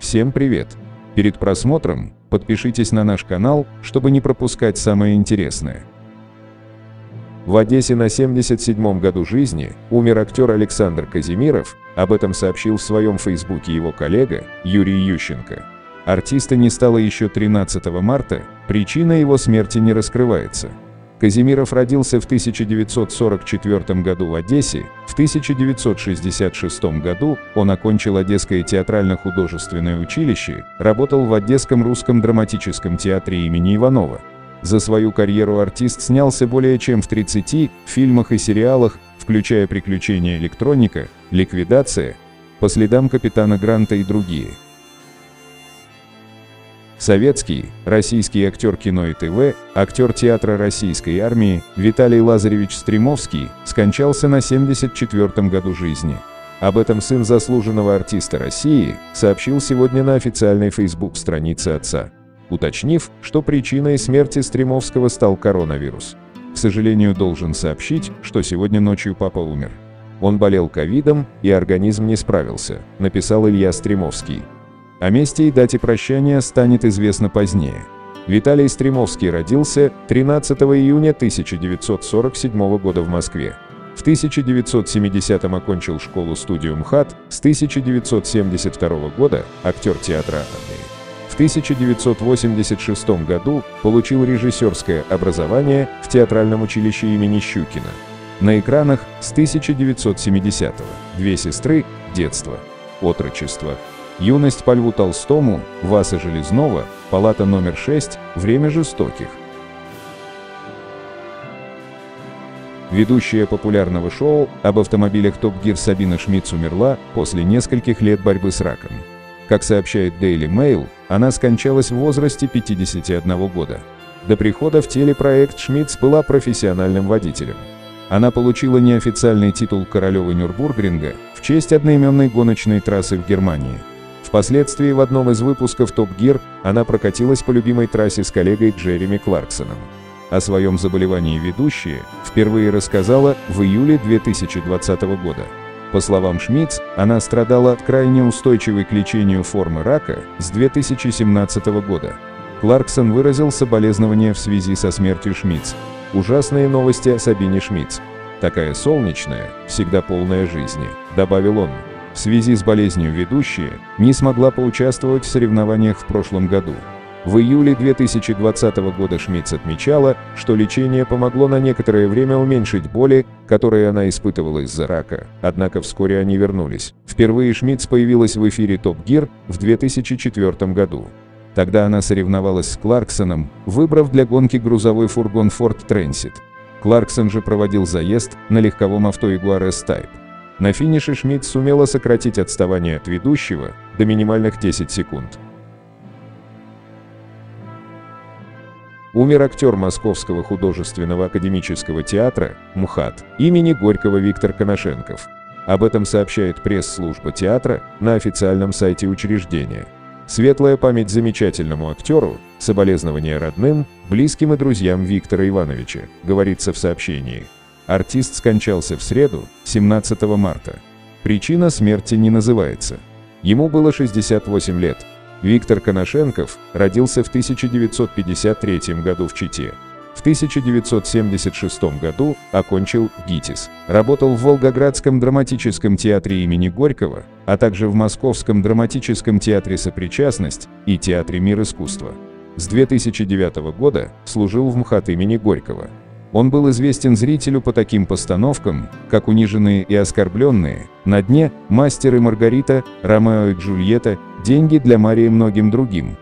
Всем привет! Перед просмотром подпишитесь на наш канал, чтобы не пропускать самое интересное. В Одессе на 77-м году жизни умер актер Александр Казимиров, об этом сообщил в своем фейсбуке его коллега Юрий Ющенко. Артиста не стало еще 13 марта, причина его смерти не раскрывается. Казимиров родился в 1944 году в Одессе, в 1966 году он окончил Одесское театрально-художественное училище, работал в Одесском русском драматическом театре имени Иванова. За свою карьеру артист снялся более чем в 30 фильмах и сериалах, включая «Приключения электроника», «Ликвидация», «По следам капитана Гранта» и другие. Советский, российский актер кино и ТВ, актер театра Российской армии Виталий Лазаревич Стремовский скончался на 74-м году жизни. Об этом сын заслуженного артиста России сообщил сегодня на официальной Facebook-странице отца, уточнив, что причиной смерти Стремовского стал коронавирус. К сожалению, должен сообщить, что сегодня ночью папа умер. Он болел ковидом, и организм не справился, написал Илья Стремовский. О месте и дате прощания станет известно позднее. Виталий Стремовский родился 13 июня 1947 года в Москве. В 1970-м окончил школу-студию МХАТ, с 1972 года актер театра армии. В 1986 году получил режиссерское образование в театральном училище имени Щукина. На экранах с 1970-го «Две сестры», «Детство», «Отрочество», «Юность по Льву Толстому», «Васа Железного», «Палата номер 6», «Время жестоких». Ведущая популярного шоу об автомобилях Top Gear Сабина Шмидц умерла после нескольких лет борьбы с раком. Как сообщает Daily Mail, она скончалась в возрасте 51 года. До прихода в телепроект Шмидц была профессиональным водителем. Она получила неофициальный титул королевы Нюрбургринга в честь одноименной гоночной трассы в Германии. Впоследствии в одном из выпусков Top Gear она прокатилась по любимой трассе с коллегой Джереми Кларксоном. О своем заболевании ведущая впервые рассказала в июле 2020 года. По словам Шмидц, она страдала от крайне устойчивой к лечению формы рака с 2017 года. Кларксон выразил соболезнования в связи со смертью Шмидц. «Ужасные новости о Сабине Шмидц. Такая солнечная, всегда полная жизни», — добавил он. В связи с болезнью ведущая не смогла поучаствовать в соревнованиях в прошлом году. В июле 2020 года Шмидц отмечала, что лечение помогло на некоторое время уменьшить боли, которые она испытывала из-за рака, однако вскоре они вернулись. Впервые Шмидц появилась в эфире Top Gear в 2004 году. Тогда она соревновалась с Кларксоном, выбрав для гонки грузовой фургон Ford Transit. Кларксон же проводил заезд на легковом авто Jaguar S-Type. На финише Шмидц сумела сократить отставание от ведущего до минимальных 10 секунд. Умер актер Московского художественного академического театра МХАТ имени Горького Виктор Коношенков. Об этом сообщает пресс-служба театра на официальном сайте учреждения. Светлая память замечательному актеру, соболезнования родным, близким и друзьям Виктора Ивановича, говорится в сообщении. Артист скончался в среду, 17 марта. Причина смерти не называется. Ему было 68 лет. Виктор Коношенков родился в 1953 году в Чите. В 1976 году окончил ГИТИС. Работал в Волгоградском драматическом театре имени Горького, а также в Московском драматическом театре «Сопричастность» и театре «Мир искусства». С 2009 года служил в МХАТ имени Горького. Он был известен зрителю по таким постановкам, как «Униженные и оскорбленные», «На дне», «Мастер и Маргарита», «Ромео и Джульетта», «Деньги для Марии» и многим другим.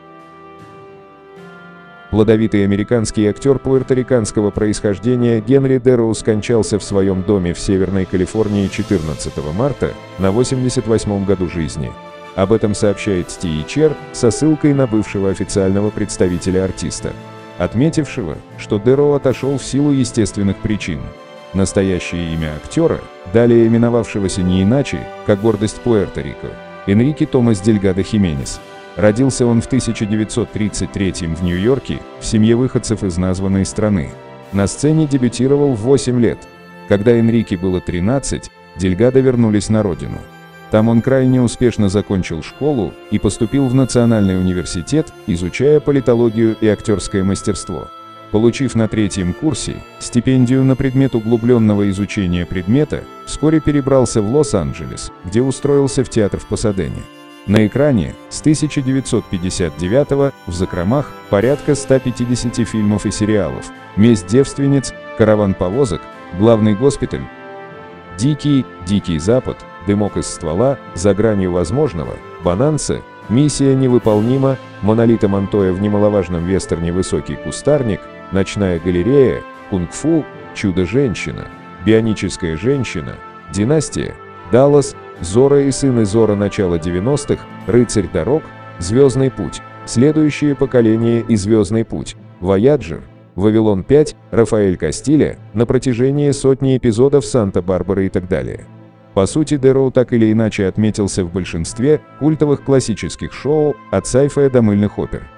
Плодовитый американский актер пуэрториканского происхождения Генри Дэроу скончался в своем доме в Северной Калифорнии 14 марта на 88-м году жизни. Об этом сообщает THR со ссылкой на бывшего официального представителя артиста, отметившего, что Дэроу отошел в силу естественных причин. Настоящее имя актера, далее именовавшегося не иначе, как гордость Пуэрто-Рико, Энрике Томас Дельгадо Хименес. Родился он в 1933 в Нью-Йорке, в семье выходцев из названной страны. На сцене дебютировал в 8 лет. Когда Энрике было 13, Дельгадо вернулись на родину. Там он крайне успешно закончил школу и поступил в Национальный университет, изучая политологию и актерское мастерство. Получив на 3-м курсе стипендию на предмет углубленного изучения предмета, вскоре перебрался в Лос-Анджелес, где устроился в театр в Пасадене. На экране с 1959 в закромах порядка 150 фильмов и сериалов: «Месть девственниц», «Караван повозок», «Главный госпиталь», «Дикий Запад», «Дымок из ствола», «За гранью возможного», «Бонанза», «Миссия невыполнима», «Монолита Монтоя» в немаловажном вестерне «Высокий кустарник», «Ночная галерея», «Кунг-фу», «Чудо-женщина», «Бионическая женщина», «Династия», «Даллас», «Зорро и сыны Зорро» начала 90-х, «Рыцарь дорог», «Звездный путь», «Следующее поколение» и «Звездный путь», «Вояджер», «Вавилон 5», «Рафаэль Кастилья», на протяжении сотни эпизодов «Санта-Барбара» и так далее. По сути, Дэрроу так или иначе отметился в большинстве культовых классических шоу, от сайфая до мыльных опер.